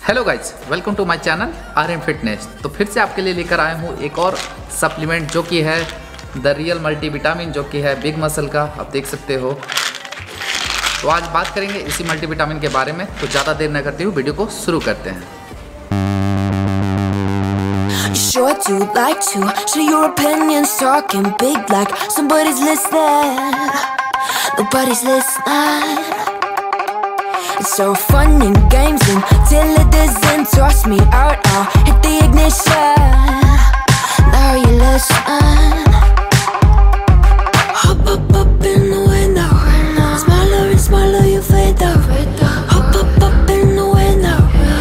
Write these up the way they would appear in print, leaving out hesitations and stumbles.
Hello guys, welcome to my channel RM fitness. तो फिर से आपके लिए लेकर आया हूँ एक और सप्लीमेंट जो कि है द रियल मल्टीविटामिन, जो कि है बिग मसल का। आप देख सकते हो। तो आज बात करेंगे इसी मल्टीविटामिन के बारे में। तो ज़्यादा देर न करते हुए वीडियो को शुरू करते हैं। Sure do like to share your opinions, talking big like somebody's listening. Nobody's listening. It's so fun and games until it doesn't. Toss me out, I'll hit the ignition. Now you listen. Hop up in the window. Smaller and smaller you fade out. Hop up in the window.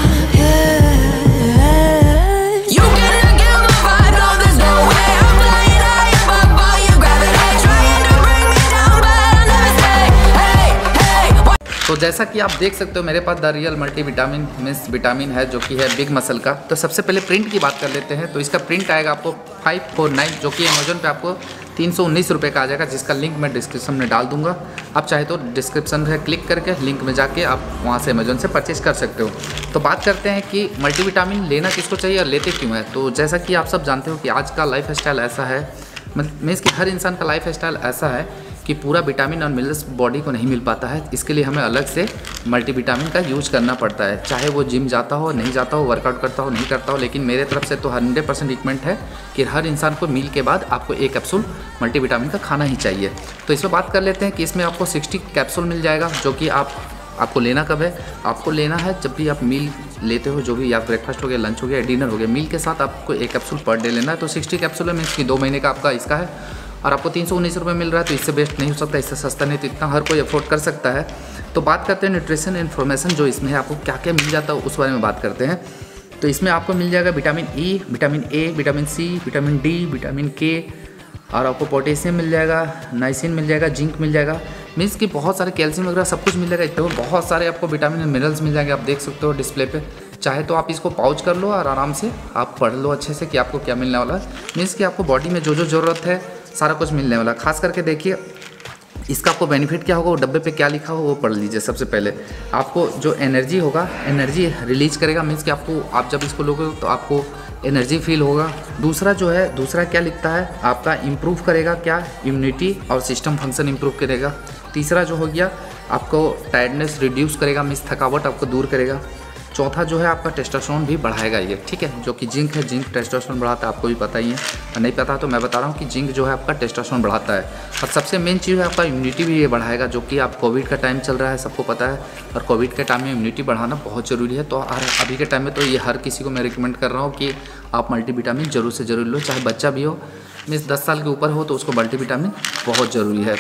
तो जैसा कि आप देख सकते हो मेरे पास the real multivitamin means vitamin है जो कि है बिग मसल का। तो सबसे पहले प्रिंट की बात कर लेते हैं। तो इसका प्रिंट आएगा आपको 549, जो कि अमेजोन पे आपको 319 रुपये का आ जाएगा, जिसका लिंक मैं डिस्क्रिप्शन में डाल दूंगा। आप चाहे तो डिस्क्रिप्शन में क्लिक करके लिंक में जाके आप वहाँ से अमेजोन से परचेज कर सकते हो। तो बात करते हैं कि मल्टीविटामिन लेना किसको चाहिए और लेते क्यों है। तो जैसा कि आप सब जानते हो कि आज का लाइफ स्टाइल ऐसा है, मीन्स कि हर इंसान का लाइफ स्टाइल ऐसा है कि पूरा विटामिन और मिनरल्स बॉडी को नहीं मिल पाता है। इसके लिए हमें अलग से मल्टीविटामिन का यूज करना पड़ता है, चाहे वो जिम जाता हो नहीं जाता हो, वर्कआउट करता हो नहीं करता हो। लेकिन मेरे तरफ से तो 100% रिकमेंड है कि हर इंसान को मील के बाद आपको एक कैप्सूल मल्टीविटामिन का खाना ही चाहिए। तो इसमें बात कर लेते हैं कि इसमें आपको 60 कैप्सूल मिल जाएगा, जो कि आपको लेना कब है। आपको लेना है जब भी आप मील लेते हो, जो भी या ब्रेकफास्ट हो गया, लंच हो गया, डिनर हो गया, मील के साथ आपको एक कैप्सूल पर डे लेना है। तो 60 कैप्सूल है, मीन्स कि 2 महीने का आपका इसका है और आपको 319 रुपये मिल रहा है। तो इससे बेस्ट नहीं हो सकता, इससे सस्ता नहीं, तो इतना हर कोई अफोर्ड कर सकता है। तो बात करते हैं न्यूट्रिशन इन्फॉर्मेशन जो इसमें है, आपको क्या क्या मिल जाता है उस बारे में बात करते हैं। तो इसमें आपको मिल जाएगा vitamin E, vitamin A, vitamin C, vitamin D, vitamin K, और आपको पोटेशियम मिल जाएगा, नाइसिन मिल जाएगा, जिंक मिल जाएगा, मीन्स कि बहुत सारे कैल्शियम वगैरह सब कुछ मिल जाएगा। तो बहुत सारे आपको विटामिन और मिनरल्स मिल जाएंगे। आप देख सकते हो डिस्प्ले पे। चाहे तो आप इसको पाउच कर लो और आराम से आप पढ़ लो अच्छे से कि आपको क्या मिलने वाला है। मीन्स कि आपको बॉडी में जो जो ज़रूरत है सारा कुछ मिलने वाला। खास करके देखिए इसका आपको बेनिफिट क्या होगा, वो डब्बे पे क्या लिखा हो वो पढ़ लीजिए। सबसे पहले आपको जो एनर्जी होगा, एनर्जी रिलीज करेगा, मीन्स कि आप जब इसको लोगे तो आपको एनर्जी फील होगा। दूसरा क्या लिखता है, आपका इम्प्रूव करेगा क्या, इम्यूनिटी और सिस्टम फंक्शन इम्प्रूव करेगा। तीसरा जो हो गया आपको टायर्डनेस रिड्यूस करेगा, मीन्स थकावट आपको दूर करेगा। चौथा जो है आपका टेस्टोस्टेरोन भी बढ़ाएगा ये, ठीक है, जो कि जिंक है। जिंक टेस्टोस्टेरोन बढ़ाता है, आपको भी पता ही है, नहीं पता तो मैं बता रहा हूँ कि जिंक जो है आपका टेस्टोस्टेरोन बढ़ाता है। और सबसे मेन चीज़ है आपका इम्यूनिटी भी ये बढ़ाएगा, जो कि आप कोविड का टाइम चल रहा है, सबको पता है। और कोविड के टाइम में इम्यूनिटी बढ़ाना बहुत ज़रूरी है। तो अभी के टाइम में तो ये हर किसी को मैं रिकमेंड कर रहा हूँ कि आप मल्टीविटामिन ज़रूर से ज़रूर लो, चाहे बच्चा भी हो, मीन्स 10 साल के ऊपर हो, तो उसको मल्टीविटामिन बहुत ज़रूरी है।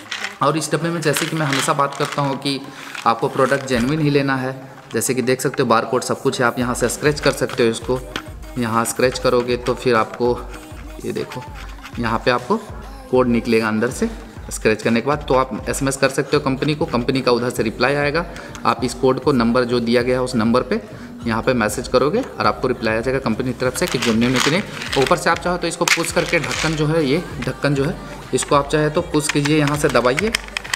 और इस डब्बे में जैसे कि मैं हमेशा बात करता हूँ कि आपको प्रोडक्ट जेन्युइन ही लेना है। जैसे कि देख सकते हो बारकोड सब कुछ है, आप यहाँ से स्क्रैच कर सकते हो। इसको यहाँ स्क्रैच करोगे तो फिर आपको ये देखो यहाँ पे आपको कोड निकलेगा अंदर से। स्क्रैच करने के बाद तो आप SMS कर सकते हो कंपनी को, कंपनी का उधर से रिप्लाई आएगा। आप इस कोड को नंबर जो दिया गया है उस नंबर पे यहाँ पे मैसेज करोगे और आपको रिप्लाई आ जाएगा कंपनी की तरफ से कि जेन्युइन कितने। ऊपर से आप चाहो तो इसको पुश करके ढक्कन जो है, ये ढक्कन जो है इसको आप चाहे तो पुश कीजिए, यहाँ से दबाइए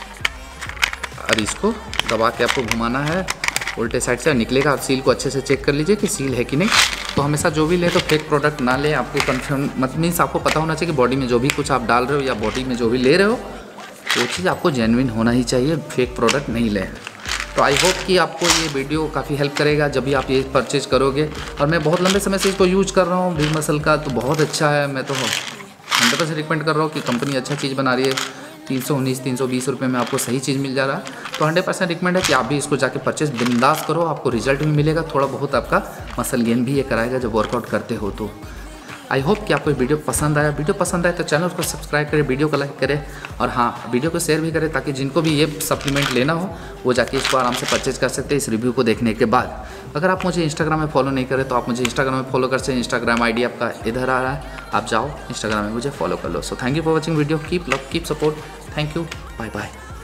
और इसको दबा के आपको घुमाना है उल्टे साइड से, निकलेगा। और सील को अच्छे से चेक कर लीजिए कि सील है कि नहीं। तो हमेशा जो भी ले तो फेक प्रोडक्ट ना लें। आपको कन्फर्म मत, मीन्स आपको पता होना चाहिए कि बॉडी में जो भी कुछ आप डाल रहे हो या बॉडी में जो भी ले रहे हो वो चीज़ आपको जेन्युइन होना ही चाहिए, फेक प्रोडक्ट नहीं लें। तो आई होप कि आपको ये वीडियो काफ़ी हेल्प करेगा जब भी आप ये परचेज करोगे। और मैं बहुत लंबे समय से इसको यूज कर रहा हूँ बिग मसल का, तो बहुत अच्छा है। मैं तो 100% रिकमेंड कर रहा हूँ कि कंपनी अच्छा चीज़ बना रही है। 319-320 रुपये में आपको सही चीज़ मिल जा रहा है। तो 100% रिकमेंड है कि आप भी इसको जाके परचेज बिंदास करो, आपको रिजल्ट भी मिलेगा। थोड़ा बहुत आपका मसल गेन भी ये कराएगा जब वर्कआउट करते हो। तो आई होप कि आपको वीडियो पसंद आया। वीडियो पसंद आए तो चैनल को सब्सक्राइब करें, वीडियो को लाइक करें और हाँ, वीडियो को शेयर भी करें, ताकि जिनको भी ये सप्लीमेंट लेना हो वो जाके इसको आराम से परचेज कर सकते हैं इस रिव्यू को देखने के बाद। अगर आप मुझे इंस्टाग्राम में फॉलो नहीं करें तो आप मुझे इंस्टाग्राम में फॉलो कर सकते हैं। इंस्टाग्राम ID आपका इधर आ रहा है, आप जाओ इंस्टाग्राम में मुझे फॉलो कर लो। So thank you for watching video. Keep love, keep support. Thank you, bye bye.